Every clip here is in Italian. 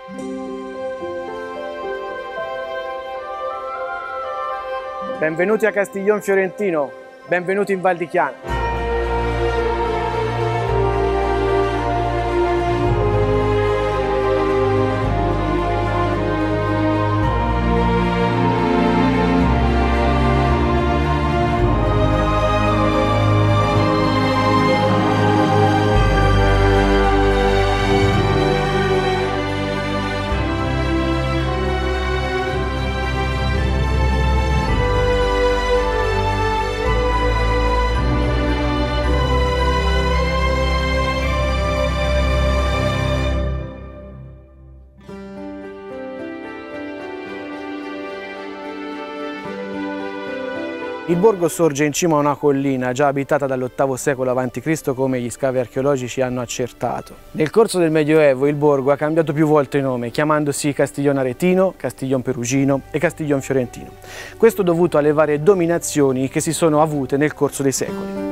Benvenuti a Castiglion Fiorentino, benvenuti in Val di Chiana. Il borgo sorge in cima a una collina già abitata dall'VIII secolo a.C. come gli scavi archeologici hanno accertato. Nel corso del Medioevo il borgo ha cambiato più volte nome, chiamandosi Castiglion Aretino, Castiglion Perugino e Castiglion Fiorentino. Questo dovuto alle varie dominazioni che si sono avute nel corso dei secoli.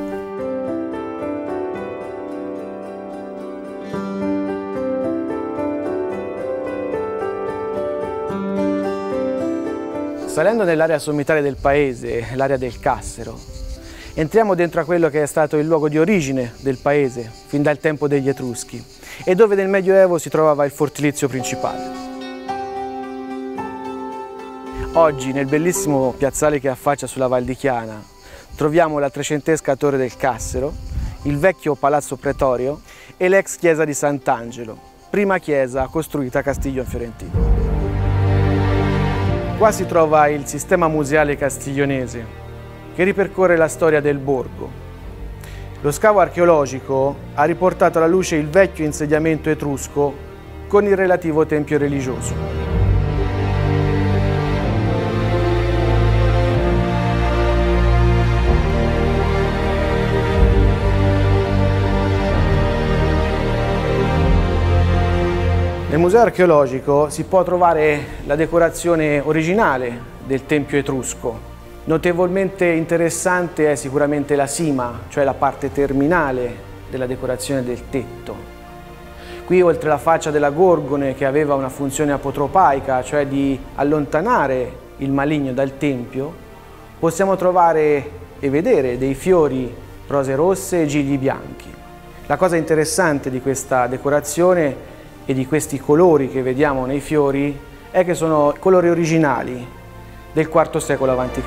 Salendo nell'area sommitale del paese, l'area del Cassero, entriamo dentro a quello che è stato il luogo di origine del paese, fin dal tempo degli Etruschi, e dove nel Medioevo si trovava il fortilizio principale. Oggi, nel bellissimo piazzale che affaccia sulla Val di Chiana, troviamo la trecentesca torre del Cassero, il vecchio palazzo pretorio e l'ex chiesa di Sant'Angelo, prima chiesa costruita a Castiglion Fiorentino. Qua si trova il sistema museale castiglionese, che ripercorre la storia del borgo. Lo scavo archeologico ha riportato alla luce il vecchio insediamento etrusco con il relativo tempio religioso. Nel museo archeologico si può trovare la decorazione originale del tempio etrusco. Notevolmente interessante è sicuramente la sima, cioè la parte terminale della decorazione del tetto. Qui, oltre alla faccia della Gorgone, che aveva una funzione apotropaica, cioè di allontanare il maligno dal tempio, possiamo trovare e vedere dei fiori, rose rosse e gigli bianchi. La cosa interessante di questa decorazione e di questi colori che vediamo nei fiori è che sono colori originali del IV secolo a.C.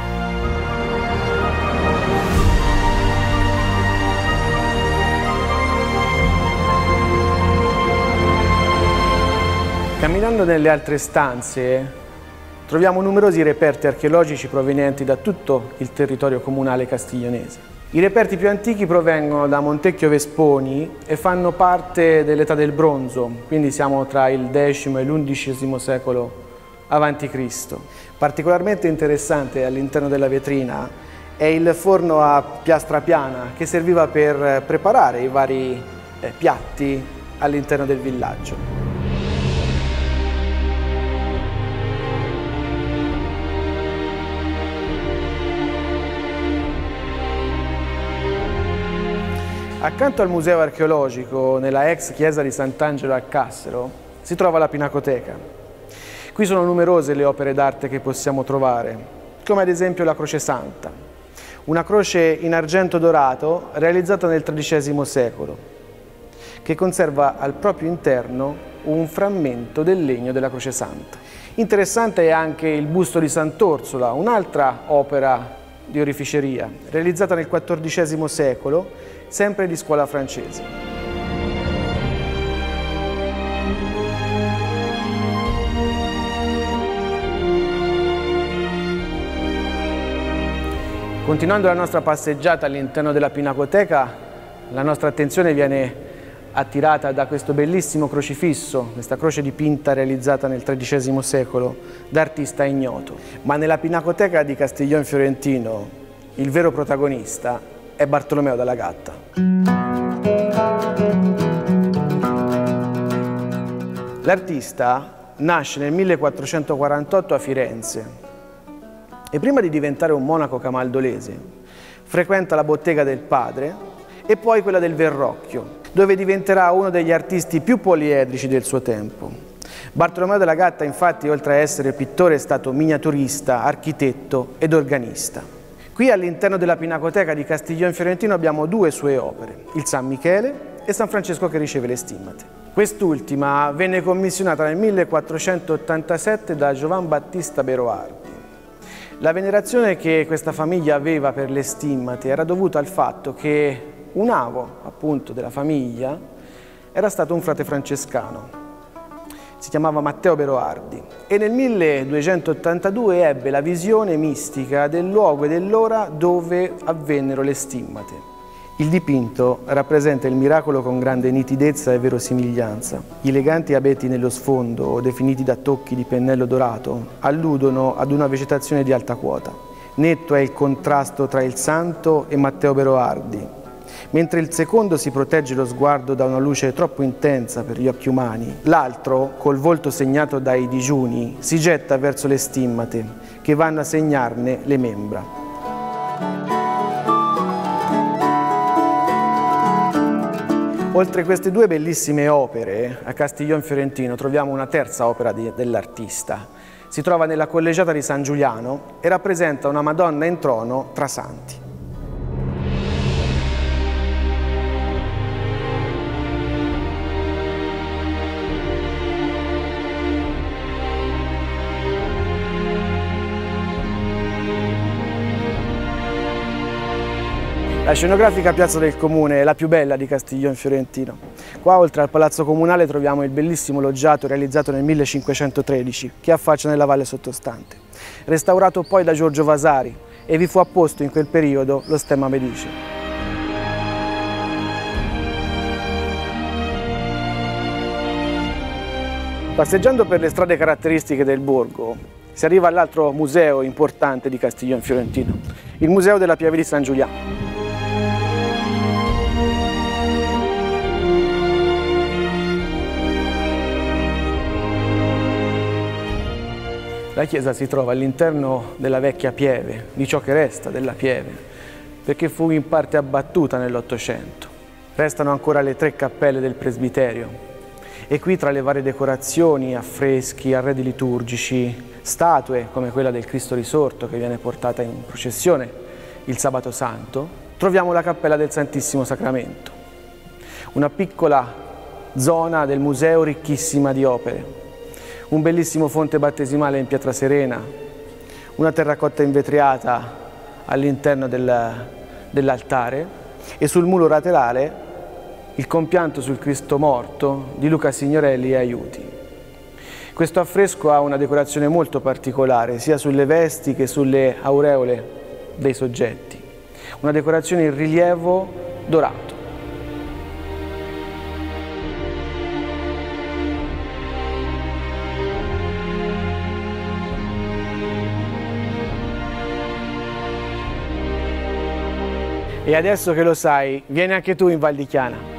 Camminando nelle altre stanze troviamo numerosi reperti archeologici provenienti da tutto il territorio comunale castiglionese. I reperti più antichi provengono da Montecchio Vesponi e fanno parte dell'età del bronzo, quindi siamo tra il X e l'XI secolo a.C. Particolarmente interessante all'interno della vetrina è il forno a piastra piana che serviva per preparare i vari piatti all'interno del villaggio. Accanto al museo archeologico, nella ex chiesa di Sant'Angelo al Cassero, si trova la Pinacoteca. Qui sono numerose le opere d'arte che possiamo trovare, come ad esempio la Croce Santa, una croce in argento dorato realizzata nel XIII secolo, che conserva al proprio interno un frammento del legno della Croce Santa. Interessante è anche il busto di Sant'Orsola, un'altra opera di oreficeria, realizzata nel XIV secolo, sempre di scuola francese. Continuando la nostra passeggiata all'interno della Pinacoteca, la nostra attenzione viene attirata da questo bellissimo crocifisso, questa croce dipinta realizzata nel XIII secolo da artista ignoto. Ma nella Pinacoteca di Castiglion Fiorentino il vero protagonista è Bartolomeo dalla Gatta. L'artista nasce nel 1448 a Firenze e prima di diventare un monaco camaldolese frequenta la bottega del padre e poi quella del Verrocchio, dove diventerà uno degli artisti più poliedrici del suo tempo. Bartolomeo della Gatta, infatti, oltre a essere pittore, è stato miniaturista, architetto ed organista. Qui all'interno della Pinacoteca di Castiglione Fiorentino abbiamo due sue opere, il San Michele e San Francesco che riceve le stimmate. Quest'ultima venne commissionata nel 1487 da Giovan Battista Beroardi. La venerazione che questa famiglia aveva per le stimmate era dovuta al fatto che un avo, appunto, della famiglia era stato un frate francescano. Si chiamava Matteo Beroardi e nel 1282 ebbe la visione mistica del luogo e dell'ora dove avvennero le stimmate. Il dipinto rappresenta il miracolo con grande nitidezza e verosimiglianza. Gli eleganti abeti nello sfondo, definiti da tocchi di pennello dorato, alludono ad una vegetazione di alta quota. Netto è il contrasto tra il santo e Matteo Beroardi. Mentre il secondo si protegge lo sguardo da una luce troppo intensa per gli occhi umani, l'altro, col volto segnato dai digiuni, si getta verso le stimmate, che vanno a segnarne le membra. Oltre queste due bellissime opere, a Castiglione Fiorentino troviamo una terza opera dell'artista. Si trova nella collegiata di San Giuliano e rappresenta una Madonna in trono tra santi. La scenografica Piazza del Comune è la più bella di Castiglione Fiorentino. Qua, oltre al Palazzo Comunale, troviamo il bellissimo loggiato realizzato nel 1513 che affaccia nella valle sottostante. Restaurato poi da Giorgio Vasari e vi fu apposto in quel periodo lo stemma mediceo. Passeggiando per le strade caratteristiche del borgo si arriva all'altro museo importante di Castiglione Fiorentino, il Museo della Pieve di San Giuliano. La chiesa si trova all'interno della vecchia pieve, di ciò che resta della pieve, perché fu in parte abbattuta nell'Ottocento. Restano ancora le 3 cappelle del presbiterio e qui, tra le varie decorazioni, affreschi, arredi liturgici, statue come quella del Cristo risorto che viene portata in processione il Sabato Santo, troviamo la cappella del Santissimo Sacramento, una piccola zona del museo ricchissima di opere. Un bellissimo fonte battesimale in pietra serena, una terracotta invetriata all'interno dell'altare e sul muro laterale il compianto sul Cristo morto di Luca Signorelli e Aiuti. Questo affresco ha una decorazione molto particolare, sia sulle vesti che sulle aureole dei soggetti. Una decorazione in rilievo dorato. E adesso che lo sai, vieni anche tu in Val di Chiana.